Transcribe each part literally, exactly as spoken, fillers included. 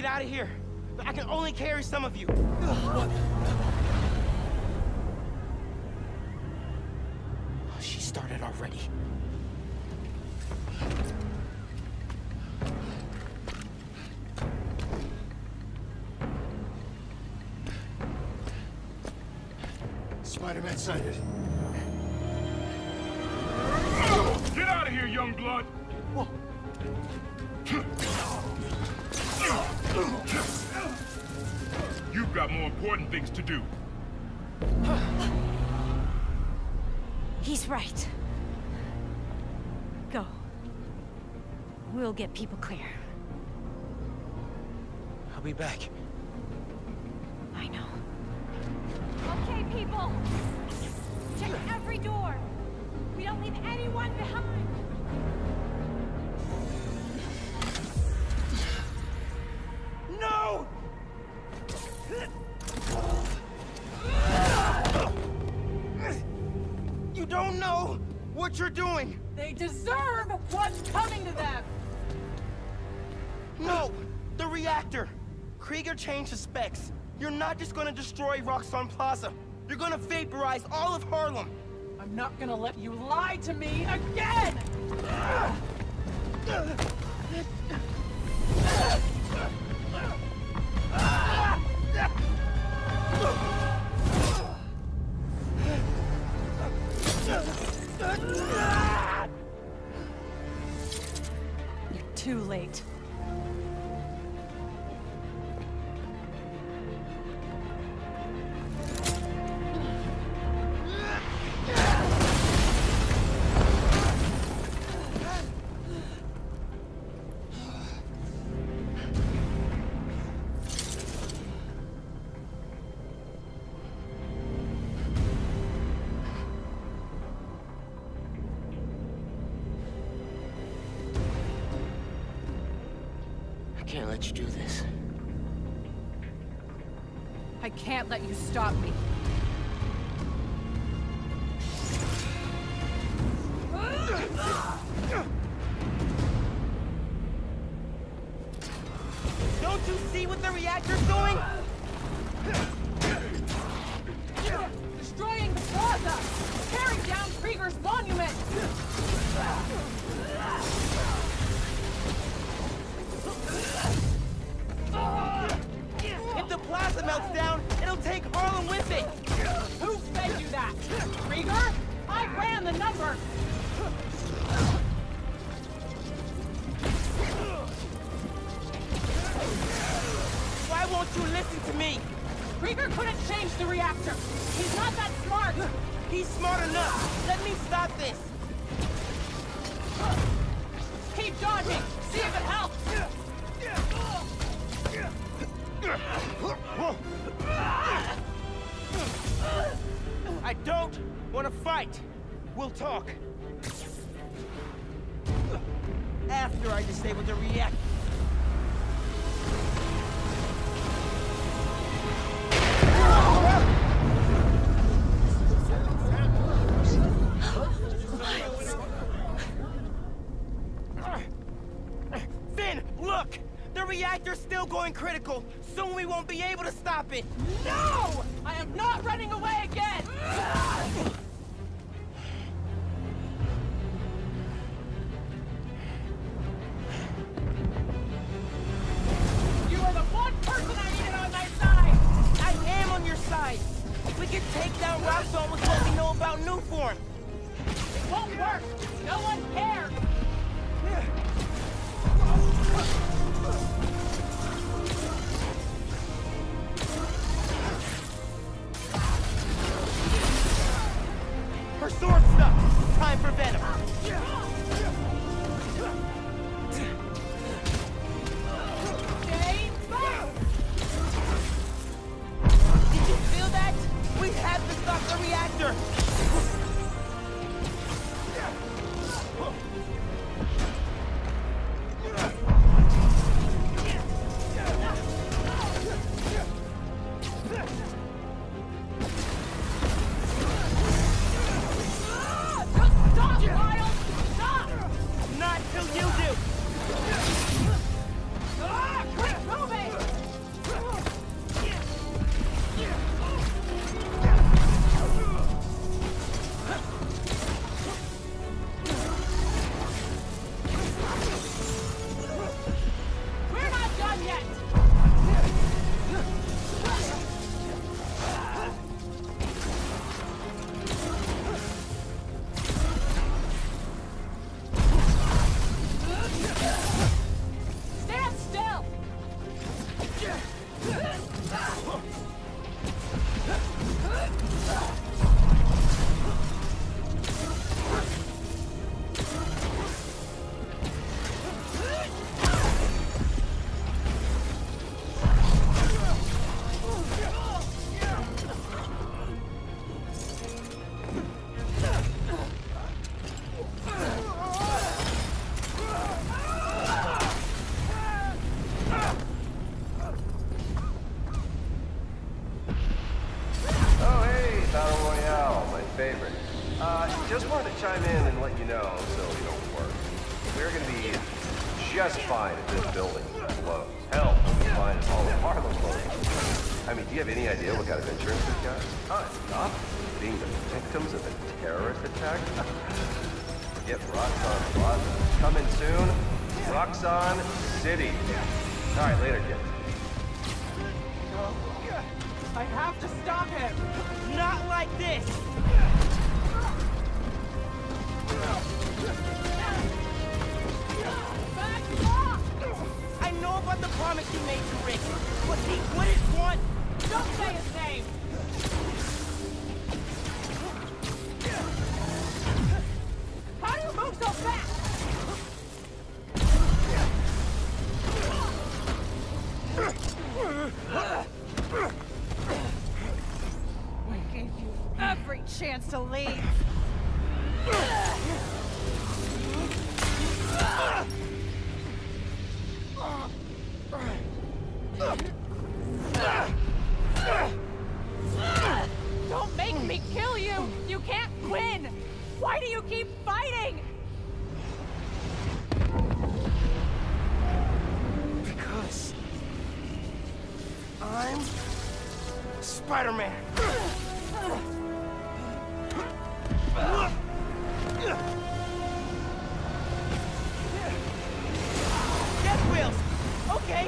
get out of here. But I can only carry some of you. What? She started already. Spider-Man sighted. Get out of here, young blood! Whoa. You've got more important things to do. He's right. Go. We'll get people clear. I'll be back. I know. Okay, people! Check every door! We don't leave anyone behind! No! You don't know what you're doing! They deserve what's coming to them! No! The reactor! Krieger changed the specs. You're not just gonna destroy Roxxon Plaza. You're gonna vaporize all of Harlem! I'm not gonna let you lie to me again! You're too late. I can't let you do this. I can't let you stop me. Don't you see what the reactor's doing? Destroying the plaza! Tearing down Krieger's monument! If the plaza melts down, it'll take Harlem with it! Who fed you that? Krieger? I ran the numbers! Why won't you listen to me? Krieger couldn't change the reactor! He's not that smart! He's smart enough! Let me stop this! Keep dodging! See if it helps! I don't want to fight! We'll talk! After I disable the reactor. Finn, look! The reactor's still going critical. Soon we won't be able to stop it. No! I am not running away again! You are the one person I needed on my side! I am on your side. We can take down Roxxon with what we know about Nuform. It won't work! No one cares! Her sword's stuck. Time for Venom. Stay back! Did you feel that? We have to stop the reactor. Ah, quit moving! favorite. Uh, just wanted to chime in and let you know, so you don't worry. We're gonna be just fine if this building blows. Hell, we'll be fine if all of Harlem blows. I mean, do you have any idea what kind of insurance we've got? Huh, stop being the victims of a terrorist attack? Forget Roxxon Plaza. Coming soon, Roxxon City. All right, later, kids. No. I have to stop him. Not like this! Back off! I know about the promise you made to Rick, but he wouldn't want... Don't say his name! How do you move so fast? We gave you every chance to leave. Don't make me kill you! You can't win! Why do you keep fighting? Because... I'm... Spider-Man. Death wheels! Okay!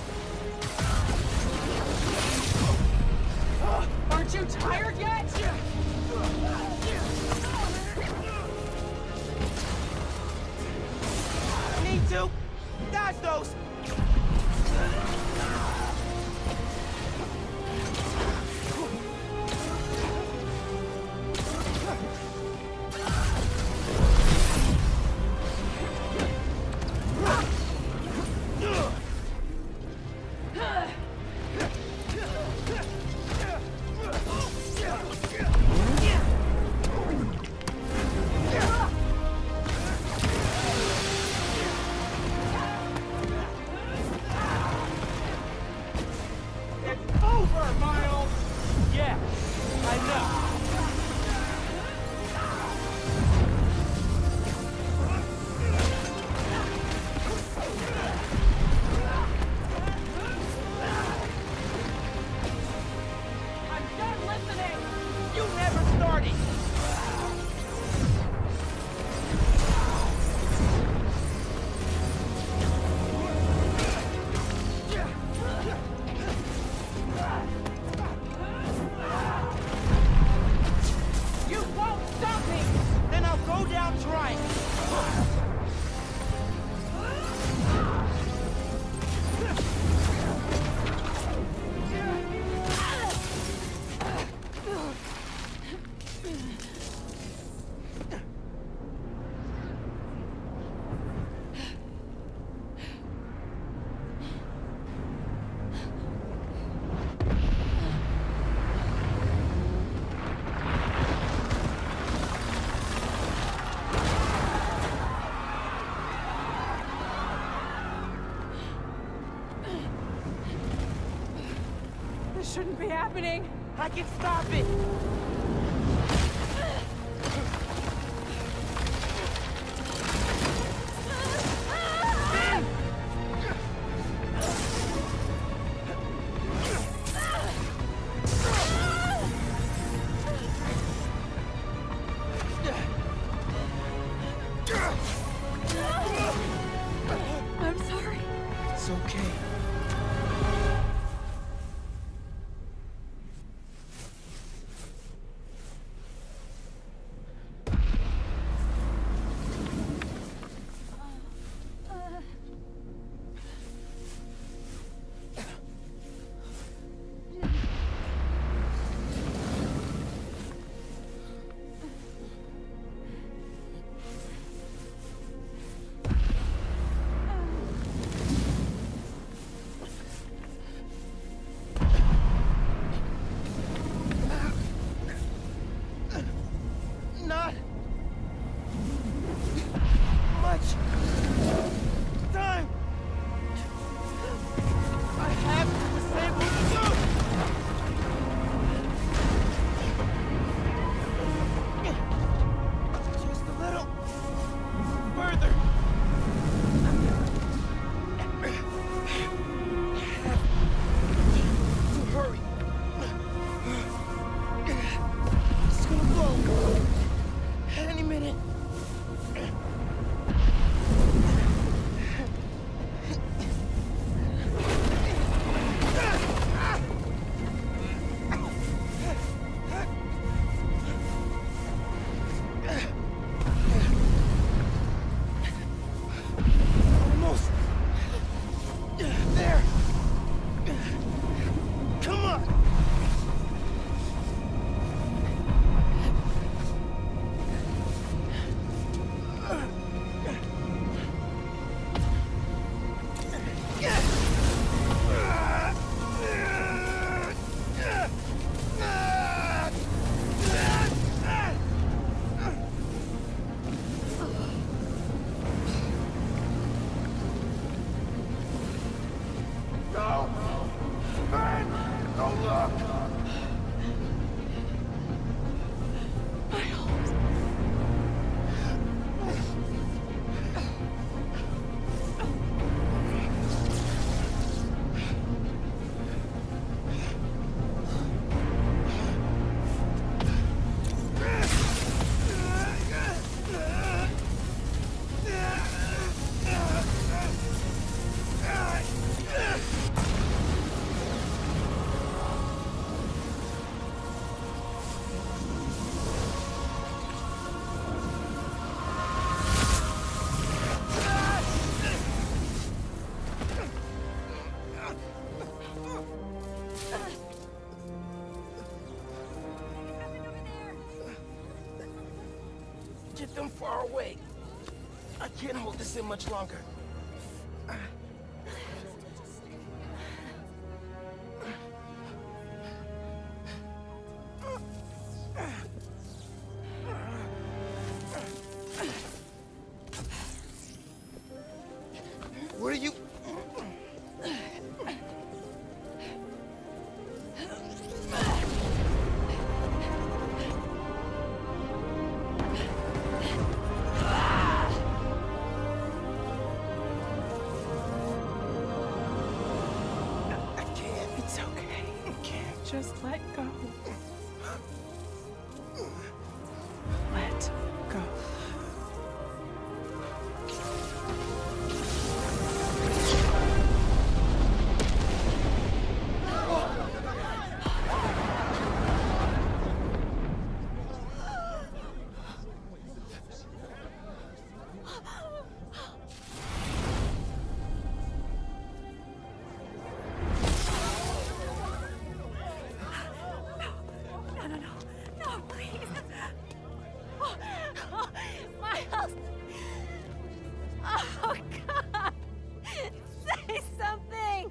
Aren't you tired yet? Need to dodge those! Over, Miles! Yeah, I know. I'm done listening! You never started! You won't stop me! Then I'll go down trying. This shouldn't be happening! I can stop it! I'm sorry. It's okay. Any minute. Almost. There. Come on. Go! Ben! Don't look! Get them far away. I can't hold this in much longer. What are you... It's okay. You can't just let go. Let go. No, no, no. No, please. Oh, oh, Miles. Oh, God. Say something.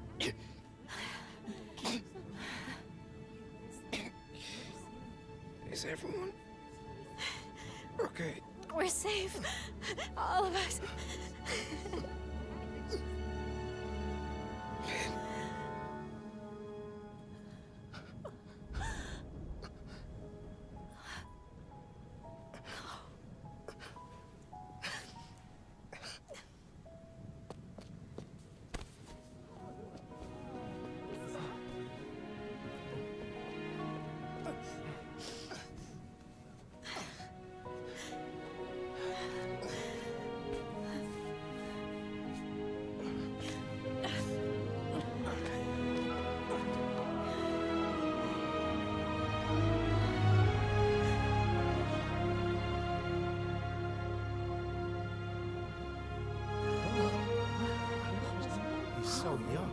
Is everyone... okay? We're safe. All of us. He's so young.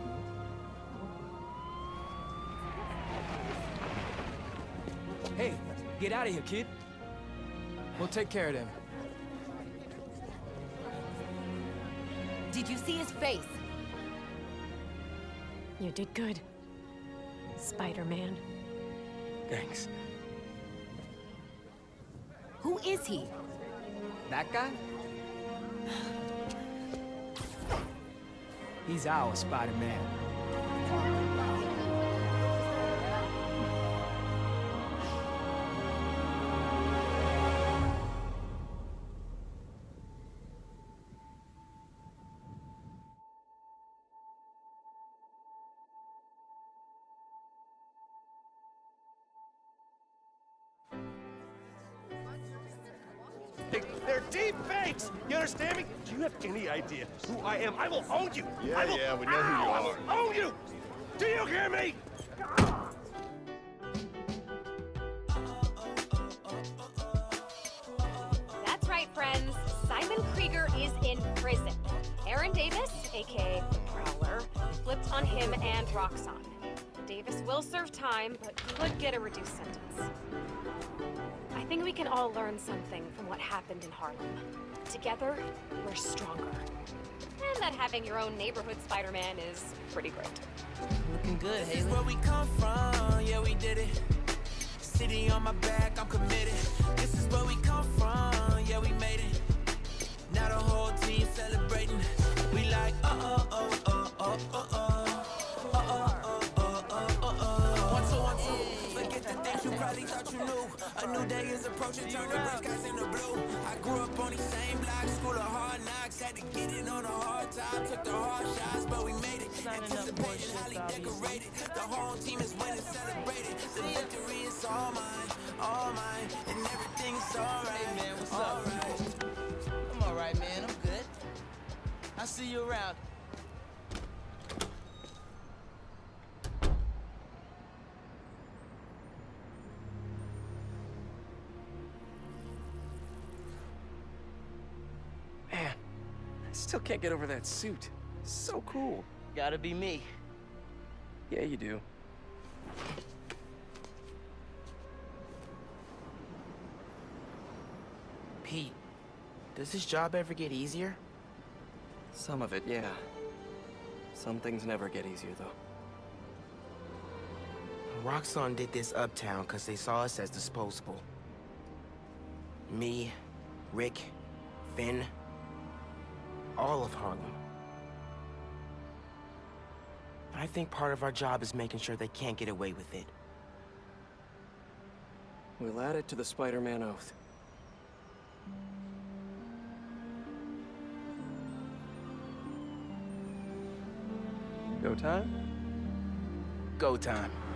Hey, get out of here, kid. We'll take care of them. Did you see his face? You did good, Spider-Man. Thanks. Who is he? That guy? He's our Spider-Man. deep fakes! You understand me? Do you have any idea who I am? I will own you! Yeah, I will, yeah, we know who you Ow! I are. will own you! Do you hear me? That's right, friends. Simon Krieger is in prison. Aaron Davis, aka the Prowler, flipped on him and Roxxon. Davis will serve time, but could get a reduced sentence. I think we can all learn something from what happened in Harlem. Together, we're stronger. And that having your own neighborhood Spider-Man is pretty great. Looking good, Haley. This is where we come from, yeah, we did it. City on my back, I'm committed. This is where we come from, yeah, we made it. Now the whole team celebrating. We like, uh-oh, oh, oh, oh, oh, oh. Probably thought you knew. A new day is approaching, turn the gray skies into blue. I grew up on the same block, school of hard knocks. Had to get it on a hard time, took the hard shots, but we made it. Anticipated, highly decorated. The whole team is winning, celebrated. The victory is all mine, all mine, and everything is alright. Hey man, what's up? Right. I'm alright, man. I'm good. I'll see you around. Still can't get over that suit. So cool. Gotta be me. Yeah, you do. Pete, does this job ever get easier? Some of it, yeah. Some things never get easier, though. Roxxon did this uptown because they saw us as disposable. Me, Rick, Finn, all of Harlem. I think part of our job is making sure they can't get away with it. We'll add it to the Spider-Man oath. Go time? Go time.